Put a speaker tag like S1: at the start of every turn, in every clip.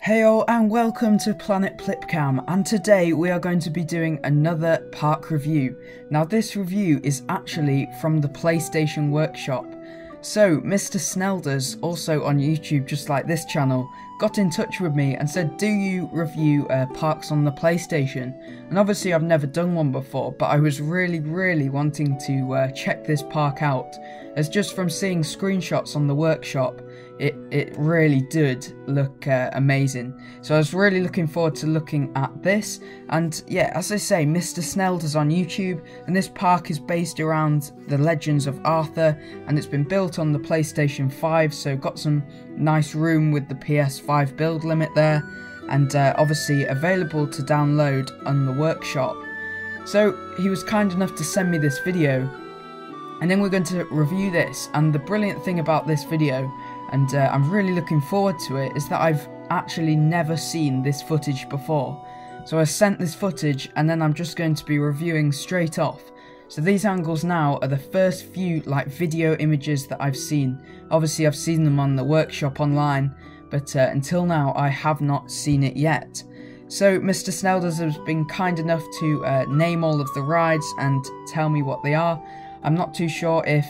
S1: Heyo and welcome to Planet Plipcam, and today we are going to be doing another park review. Now this review is actually from the PlayStation Workshop. So Mr. Snelders, also on YouTube just like this channel, got in touch with me and said, do you review parks on the PlayStation? And obviously I've never done one before, but I was really wanting to check this park out, as just from seeing screenshots on the workshop, it really did look amazing. So I was really looking forward to looking at this. And yeah, as I say, Mr. Snelders on YouTube, and this park is based around the Legends of Arthur, and it's been built on the PlayStation 5, so got some nice room with the PS5 build limit there, and obviously available to download on the workshop. So he was kind enough to send me this video, and then we're going to review this. And the brilliant thing about this video, and I'm really looking forward to it, is that I've actually never seen this footage before. So I sent this footage and then I'm just going to be reviewing straight off. So these angles now are the first few video images that I've seen. Obviously I've seen them on the workshop online, but until now I have not seen it yet. So Mr. Snelders has been kind enough to name all of the rides and tell me what they are. I'm not too sure if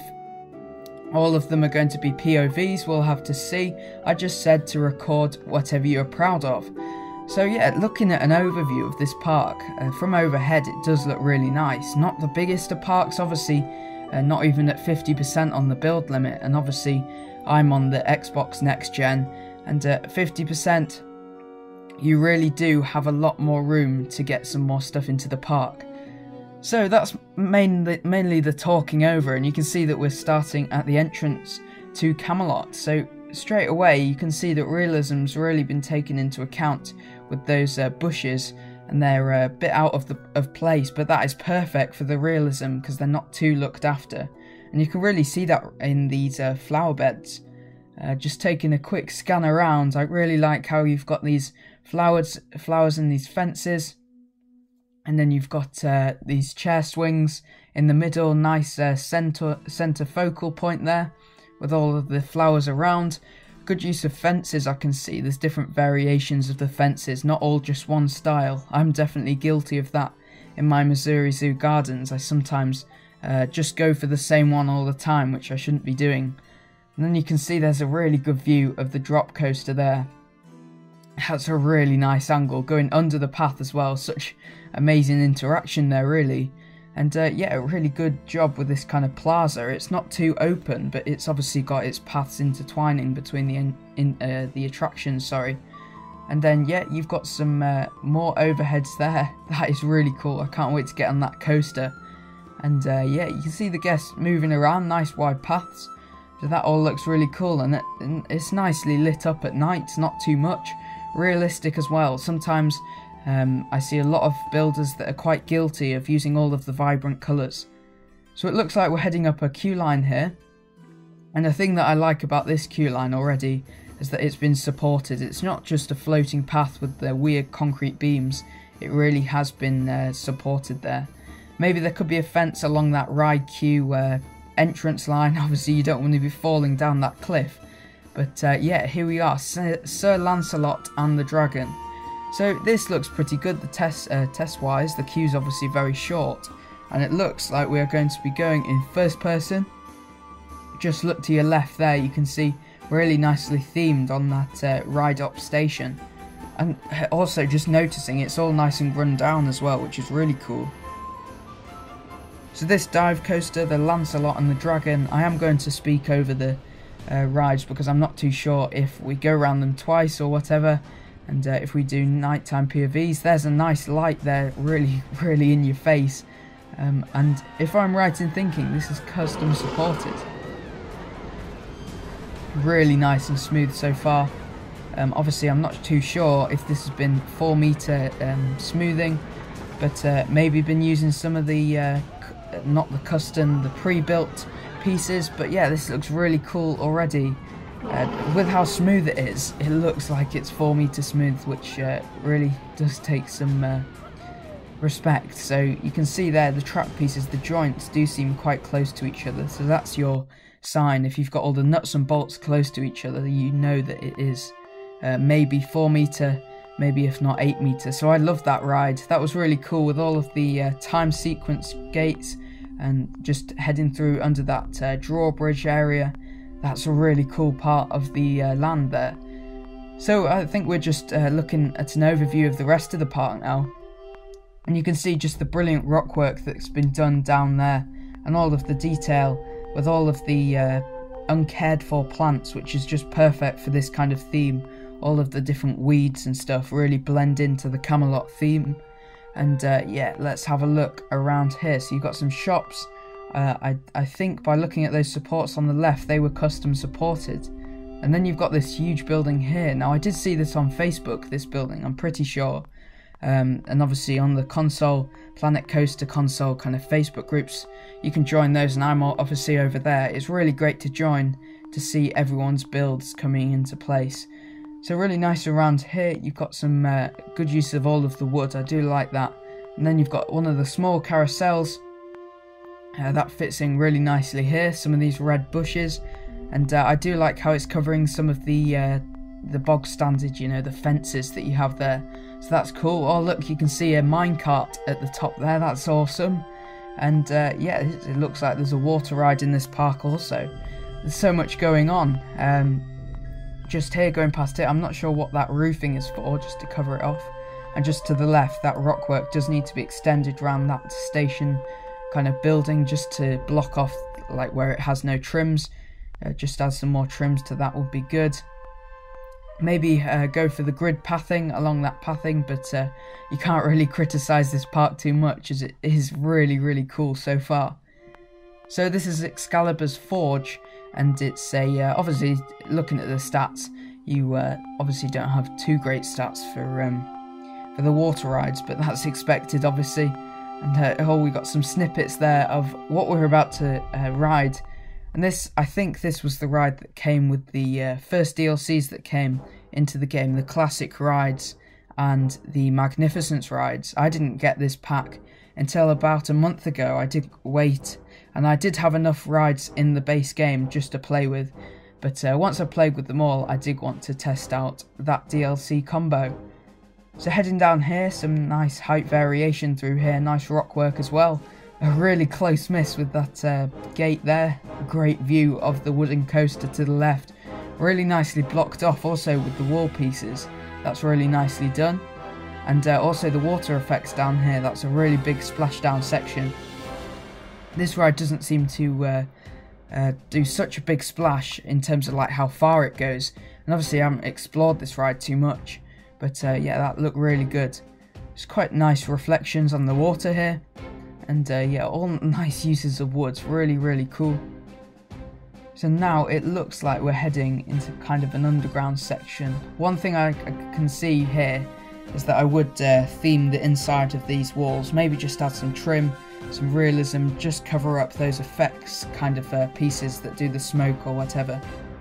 S1: all of them are going to be POVs, we'll have to see. I just said to record whatever you're proud of. So yeah, looking at an overview of this park, from overhead it does look really nice. Not the biggest of parks, obviously, not even at 50% on the build limit, and obviously I'm on the Xbox Next Gen, and at 50% you really do have a lot more room to get some more stuff into the park. So that's mainly the talking over, and you can see that we're starting at the entrance to Camelot. So straight away you can see that realism's really been taken into account with those bushes, and they're a bit out of place, but that is perfect for the realism because they're not too looked after. And you can really see that in these flower beds. Just taking a quick scan around, I really like how you've got these flowers in these fences. And then you've got these chair swings in the middle, nice center focal point there, with all of the flowers around. Good use of fences, I can see. There's different variations of the fences, not all just one style. I'm definitely guilty of that in my Missouri Zoo gardens. I sometimes just go for the same one all the time, which I shouldn't be doing. And then you can see there's a really good view of the drop coaster there. That's a really nice angle, going under the path as well. Such amazing interaction there, really. And yeah, a really good job with this kind of plaza. It's not too open, but it's obviously got its paths intertwining between the attractions, sorry. And then yeah, you've got some more overheads there. That is really cool. I can't wait to get on that coaster. And yeah, you can see the guests moving around, nice wide paths. So that all looks really cool, and it's nicely lit up at night, not too much. Realistic as well. Sometimes I see a lot of builders that are quite guilty of using all of the vibrant colours. So it looks like we're heading up a queue line here, and the thing that I like about this queue line already is that it's been supported. It's not just a floating path with the weird concrete beams, it really has been supported there. Maybe there could be a fence along that ride queue entrance line. Obviously you don't want to be falling down that cliff. But yeah, here we are, Sir Lancelot and the Dragon. So this looks pretty good, the test-wise. The queue's obviously very short, and it looks like we are going to be going in first person. Just look to your left there, you can see really nicely themed on that ride-up station. And also just noticing it's all nice and run down as well, which is really cool. So this dive coaster, the Lancelot and the Dragon, I am going to speak over the rides because I'm not too sure if we go around them twice or whatever. And if we do nighttime POVs, there's a nice light there, really in your face. And if I'm right in thinking, this is custom supported. Really nice and smooth so far. Obviously I'm not too sure if this has been 4 meter smoothing, but maybe been using some of the not the custom, the pre-built pieces. But yeah, this looks really cool already. With how smooth it is, it looks like it's 4 meter smooth, which really does take some respect. So you can see there the track pieces, the joints do seem quite close to each other, so that's your sign. If you've got all the nuts and bolts close to each other, you know that it is maybe 4 meter, maybe if not 8 meter. So I love that ride. That was really cool with all of the time sequence gates and just heading through under that drawbridge area. That's a really cool part of the land there. So I think we're just looking at an overview of the rest of the park now. And you can see just the brilliant rock work that's been done down there, and all of the detail with all of the uncared for plants, which is just perfect for this kind of theme. All of the different weeds and stuff really blend into the Camelot theme. And yeah, let's have a look around here. So you've got some shops. I think by looking at those supports on the left, they were custom supported. And then you've got this huge building here. Now I did see this on Facebook, this building, I'm pretty sure. And obviously on the console, Planet Coaster console kind of Facebook groups, you can join those, and I'm obviously over there. It's really great to join to see everyone's builds coming into place. So really nice around here. You've got some good use of all of the wood. I do like that. And then you've got one of the small carousels that fits in really nicely here. Some of these red bushes, and I do like how it's covering some of the bog standard, you know, the fences that you have there. So that's cool. Oh look, you can see a minecart at the top there. That's awesome. And yeah, it looks like there's a water ride in this park also. There's so much going on. Just here going past it, I'm not sure what that roofing is for, just to cover it off. And just to the left, that rock work does need to be extended around that station kind of building, just to block off like where it has no trims. Just add some more trims to that would be good. Maybe go for the grid pathing along that pathing, but you can't really criticise this park too much, as it is really, really cool so far. So this is Excalibur's Forge, and it's a obviously looking at the stats, you obviously don't have too great stats for the water rides, but that's expected obviously. And oh, we got some snippets there of what we're about to ride. And this, I think this was the ride that came with the first DLCs that came into the game, the classic rides and the Magnificence rides. I didn't get this pack until about a month ago. I did wait, and I did have enough rides in the base game just to play with. But once I played with them all, I did want to test out that DLC combo. So heading down here, some nice height variation through here, nice rock work as well. A really close miss with that gate there. A great view of the wooden coaster to the left. Really nicely blocked off also with the wall pieces. That's really nicely done. And also the water effects down here. That's a really big splashdown section. This ride doesn't seem to do such a big splash in terms of like how far it goes. And obviously I haven't explored this ride too much. But yeah, that looked really good. It's quite nice reflections on the water here. And yeah, all nice uses of woods, really, really cool. So now it looks like we're heading into kind of an underground section. One thing I can see here is that I would theme the inside of these walls, maybe just add some trim, some realism, just cover up those effects kind of pieces that do the smoke or whatever.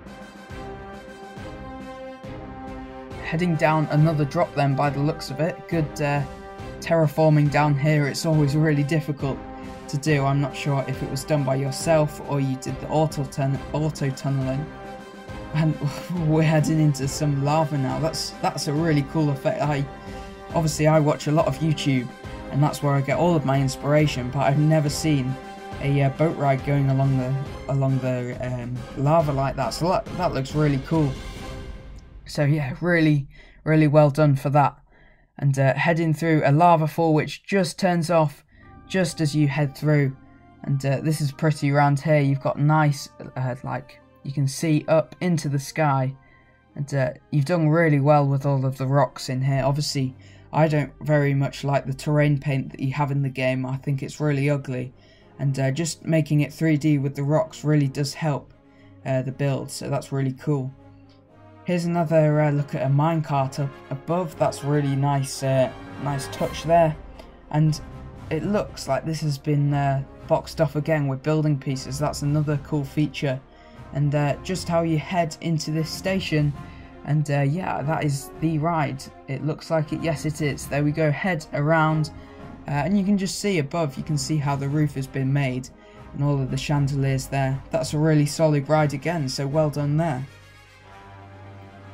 S1: Heading down another drop then by the looks of it. Good terraforming down here. It's always really difficult to do. I'm not sure if it was done by yourself or you did the auto tunneling. And we're heading into some lava now. That's a really cool effect. Obviously I watch a lot of YouTube, and that's where I get all of my inspiration, but I've never seen a boat ride going along the lava like that. So that looks really cool. So yeah, really, really well done for that. And heading through a lava fall which just turns off just as you head through. And this is pretty around here. You've got nice, like, you can see up into the sky. And you've done really well with all of the rocks in here. Obviously, I don't very much like the terrain paint that you have in the game. I think it's really ugly. And just making it 3D with the rocks really does help the build. So that's really cool. Here's another look at a minecart up above. That's really nice, nice touch there. And it looks like this has been boxed off again with building pieces. That's another cool feature. And just how you head into this station. And yeah, that is the ride. It looks like it. Yes, it is. There we go. Head around. And you can just see above, you can see how the roof has been made. And all of the chandeliers there. That's a really solid ride again. So well done there.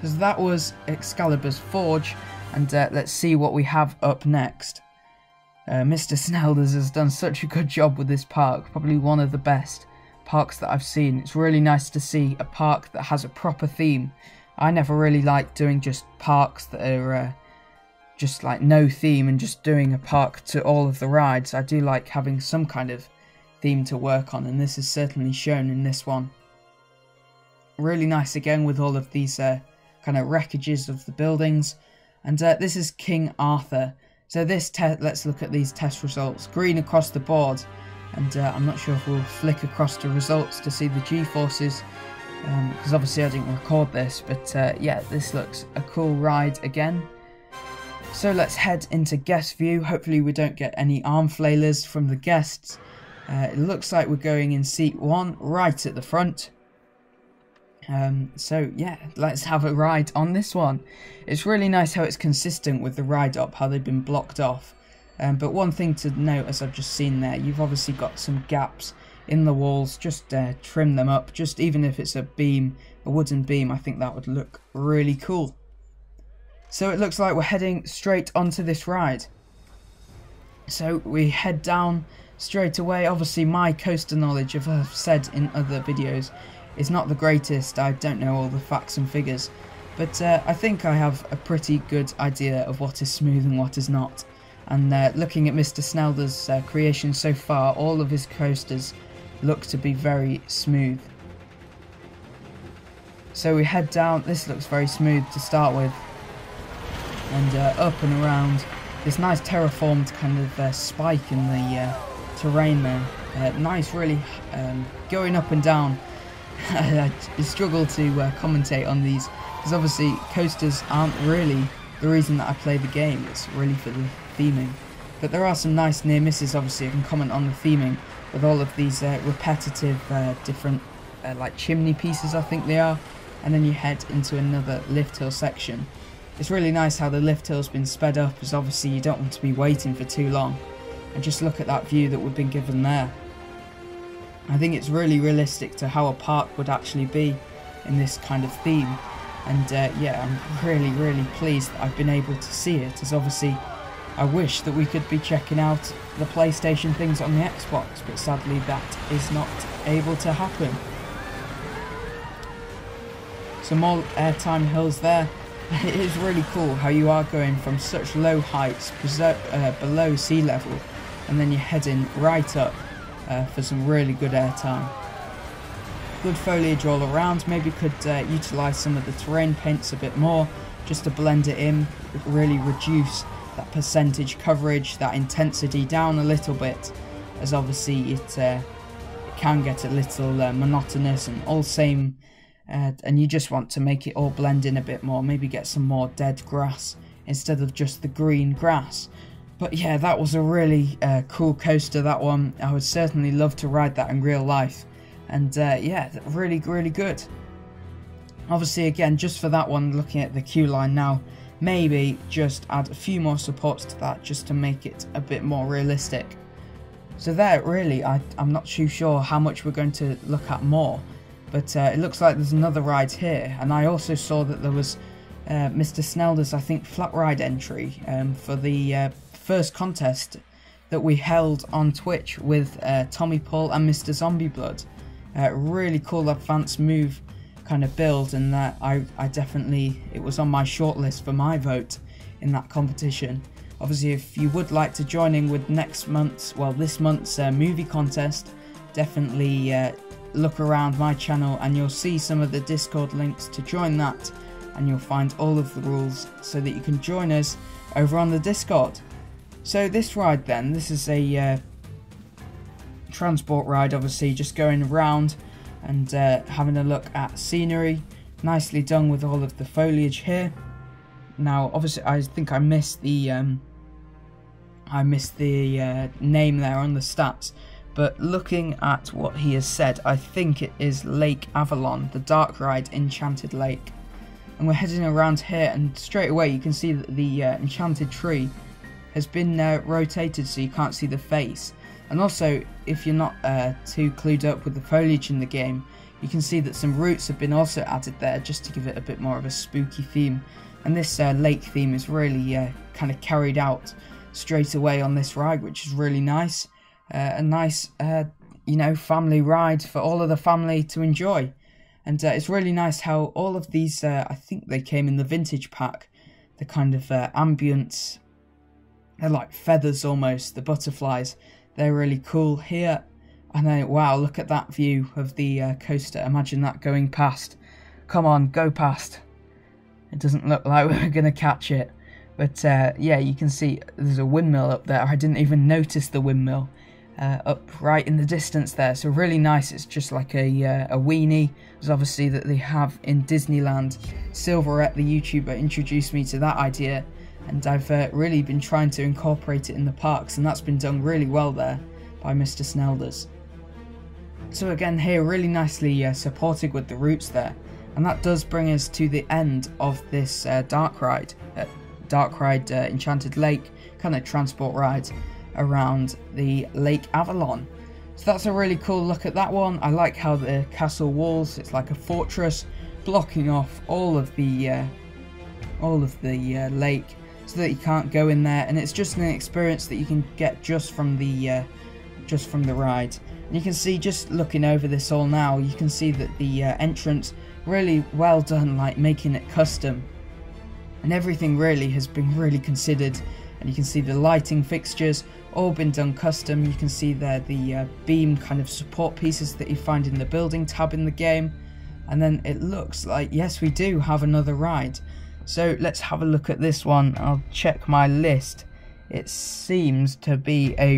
S1: So that was Excalibur's Forge, and let's see what we have up next. Mr. Snelders has done such a good job with this park, probably one of the best parks that I've seen. It's really nice to see a park that has a proper theme. I never really like doing just parks that are just like no theme and just doing a park to all of the rides. I do like having some kind of theme to work on, and this is certainly shown in this one. Really nice again with all of these kind of wreckages of the buildings. And this is King Arthur. So this let's look at these test results. Green across the board, and I'm not sure if we'll flick across to results to see the G-forces, because obviously I didn't record this, but yeah, this looks a cool ride again. So let's head into guest view. Hopefully we don't get any arm flailers from the guests. It looks like we're going in seat 1, right at the front. So yeah, let's have a ride on this one. It's really nice how it's consistent with the ride up, how they've been blocked off. But one thing to note, as I've just seen there, you've obviously got some gaps in the walls. Just trim them up, just even if it's a beam, a wooden beam, I think that would look really cool. So it looks like we're heading straight onto this ride. So we head down straight away. Obviously my coaster knowledge, as I've said in other videos, is not the greatest. I don't know all the facts and figures, but I think I have a pretty good idea of what is smooth and what is not. And looking at Mr. Snelders' creation so far, all of his coasters look to be very smooth. So we head down. This looks very smooth to start with, and up and around. This nice terraformed kind of spike in the terrain there. Nice, really going up and down. I struggle to commentate on these, because obviously coasters aren't really the reason that I play the game. It's really for the theming. But there are some nice near misses. Obviously I can comment on the theming with all of these repetitive different like chimney pieces, I think they are, and then you head into another lift hill section. It's really nice how the lift hill's been sped up, as obviously you don't want to be waiting for too long. And just look at that view that we've been given there. I think it's really realistic to how a park would actually be in this kind of theme. And yeah, I'm really pleased that I've been able to see it, as obviously I wish that we could be checking out the PlayStation things on the Xbox, but sadly that is not able to happen. Some more airtime hills there. It is really cool how you are going from such low heights below sea level, and then you're heading right up for some really good airtime. Good foliage all around. Maybe could utilise some of the terrain paints a bit more, just to blend it in, really reduce that percentage coverage, that intensity down a little bit, as obviously it can get a little monotonous and all same, and you just want to make it all blend in a bit more, maybe get some more dead grass instead of just the green grass. But yeah, that was a really cool coaster, that one. I would certainly love to ride that in real life. And yeah, really good. Obviously, again, just for that one, looking at the queue line now, maybe just add a few more supports to that just to make it a bit more realistic. So there, really, I'm not too sure how much we're going to look at more. But it looks like there's another ride here. And I also saw that there was Mr. Snelders', I think, flat ride entry for the first contest that we held on Twitch with Tommy Paul and Mr. Zombie Blood. Really cool advanced move kind of build, and that I definitely, it was on my shortlist for my vote in that competition. Obviously, if you would like to join in with this month's movie contest, definitely look around my channel and you'll see some of the Discord links to join that, and you'll find all of the rules so that you can join us over on the Discord. So this ride then, this is a transport ride, obviously just going around and having a look at scenery. Nicely done with all of the foliage here. Now obviously I think I missed the name there on the stats, but looking at what he has said, I think it is Lake Avalon, the dark ride, Enchanted Lake. And we're heading around here, and straight away you can see that the enchanted tree has been rotated so you can't see the face. And also, if you're not too clued up with the foliage in the game, You can see that some roots have been also added there just to give it a bit more of a spooky theme. And this lake theme is really kind of carried out straight away on this ride, which is really nice. A nice, you know, family ride for all of the family to enjoy. And it's really nice how all of these, I think they came in the vintage pack, the kind of ambience, they're like feathers almost, the butterflies. They're really cool here. And then, wow, look at that view of the coaster. Imagine that going past. Come on, go past. It doesn't look like we're going to catch it. But yeah, you can see there's a windmill up there. I didn't even notice the windmill up right in the distance there. So really nice. It's just like a weenie. There's obviously that they have in Disneyland. Silverette, the YouTuber, introduced me to that idea. And I've really been trying to incorporate it in the parks. And that's been done really well there by Mr. Snelders. So again here, really nicely supported with the roots there. And that does bring us to the end of this dark ride Enchanted Lake kind of transport ride around the Lake Avalon. So that's a really cool look at that one. I like how the castle walls, it's like a fortress blocking off all of the lake so that you can't go in there, and it's just an experience that you can get just from the ride. And you can see, just looking over this all now, you can see that the entrance, really well done, like making it custom, and everything really has been really considered. And you can see the lighting fixtures all been done custom. You can see there the beam kind of support pieces that you find in the building tab in the game. And then it looks like, yes, we do have another ride. So let's have a look at this one. I'll check my list. It seems to be a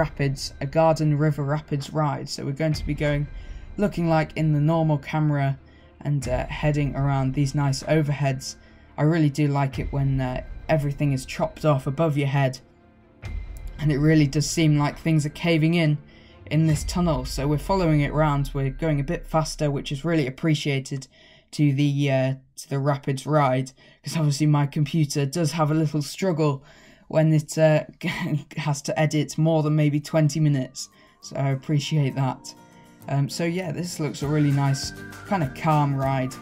S1: Garden River Rapids ride. So we're going to be looking like in the normal camera and heading around these nice overheads. I really do like it when everything is chopped off above your head, and it really does seem like things are caving in this tunnel. So we're following it round. We're going a bit faster, which is really appreciated to the Rapids ride, because obviously my computer does have a little struggle when it has to edit more than maybe 20 minutes. So I appreciate that. So yeah, this looks a really nice kind of calm ride,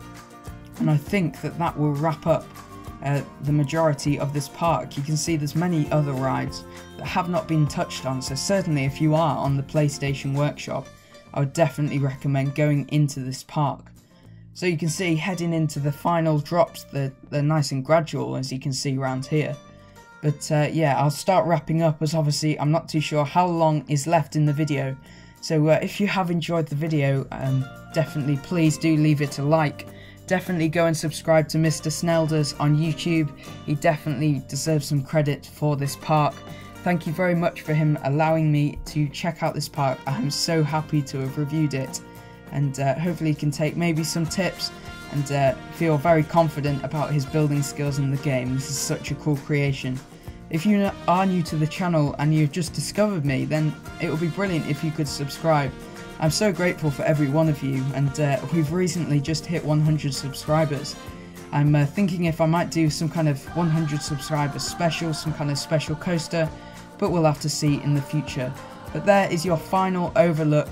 S1: and I think that will wrap up the majority of this park. You can see there's many other rides that have not been touched on, so certainly if you are on the PlayStation Workshop, I would definitely recommend going into this park. So you can see heading into the final drops, they're nice and gradual, as you can see around here. But yeah, I'll start wrapping up, as obviously I'm not too sure how long is left in the video. So if you have enjoyed the video, definitely please do leave it a like. Definitely go and subscribe to Mr. Snelders on YouTube. He definitely deserves some credit for this park. Thank you very much for him allowing me to check out this park. I'm so happy to have reviewed it, and hopefully he can take maybe some tips and feel very confident about his building skills in the game. This is such a cool creation. If you are new to the channel and you've just discovered me, then it would be brilliant if you could subscribe. I'm so grateful for every one of you, and we've recently just hit 100 subscribers. I'm thinking if I might do some kind of 100 subscribers special, some kind of special coaster, but we'll have to see in the future. But there is your final overlook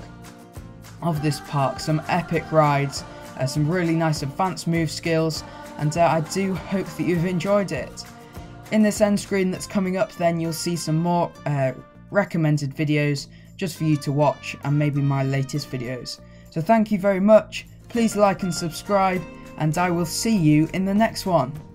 S1: of this park. Some epic rides, some really nice advanced move skills, and I do hope that you've enjoyed it. In this end screen that's coming up, then you'll see some more recommended videos just for you to watch, and maybe my latest videos. So thank you very much. Please like and subscribe, and I will see you in the next one.